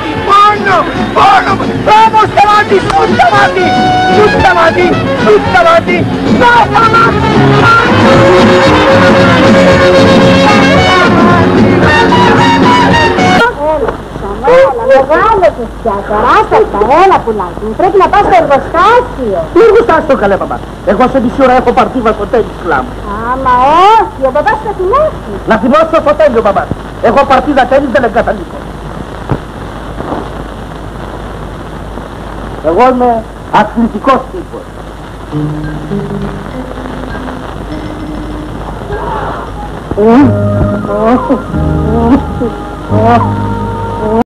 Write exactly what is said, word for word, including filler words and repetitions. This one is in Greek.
Πόνο, πόνο, όμως σταμάτη, σου σταμάτη, σου σταμάτη, σου σταμάτη, σου σταμάτη. Έλα, μεγάλο και πια, κοράστα, έλα πουλάκι μου, πρέπει να πας στο εργοστάσιο. Τι εργοστάσιο καλέ παπά, εγώ σε μισή ώρα έχω παρτίδα στο τέλος κλάμ. Άμα όχι, ο παπάς θα θυμώσει. Να θυμώσω στο τέλειο παπά, εγώ παρτίδα τέλος δεν εγκαταλείπω. Εγώ είμαι αθλητικός τύπος. Oh, oh, oh, oh.